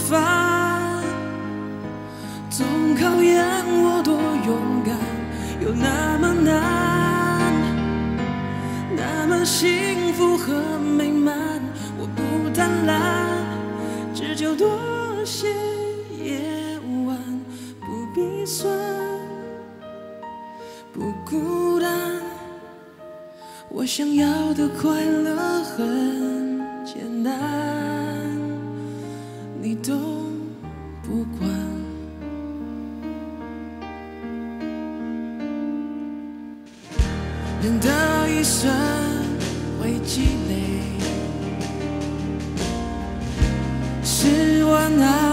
烦，总考验我多勇敢，又那么难，那么幸福和美满。我不贪婪，只求多些夜晚，不必酸，不孤单。我想要的快乐很简单，你都不管。人的一生会积累10万爱。